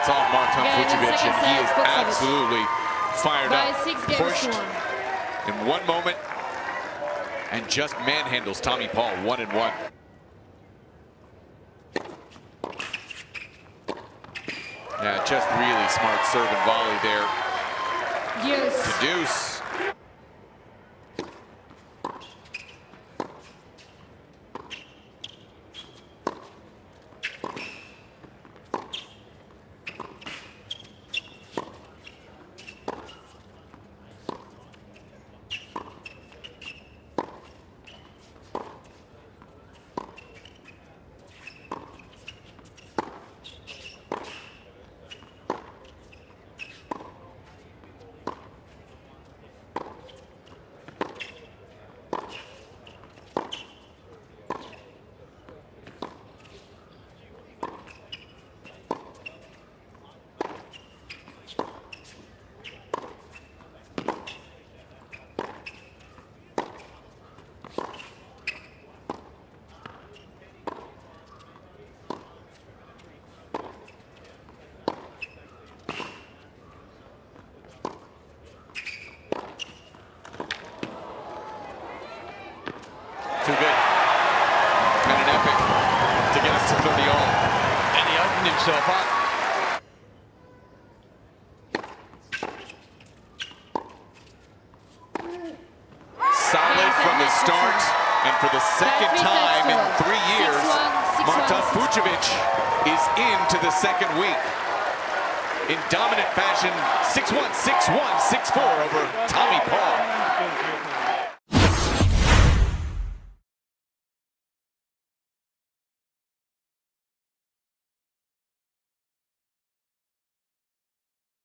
That's all Marton Fucsovics, and he is absolutely fired up. Pushed in one moment and just manhandles Tommy Paul 1-1. Yeah, just really smart serve and volley there. To deuce. Too good. And an epic to get us to 30 all. And he opened himself up. Solid from the start. And for the second time in 3 years, Marton Fucsovics is into the second week. In dominant fashion, 6-1, 6-1, 6-4 over Tommy Paul.